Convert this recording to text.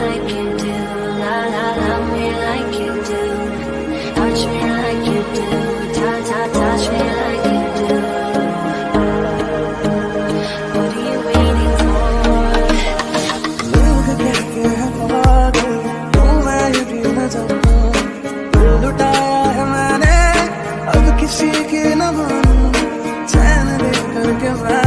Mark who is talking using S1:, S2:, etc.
S1: like you do. La la, love me like you do. Touch me like you do. Touch me like you do. What are you waiting for?
S2: लोग कहते हैं पागल, तू मैं ये भी न जानता। दिल लुटाया है मैंने, अब किसी की न मानूं। चैन लेकर के मैं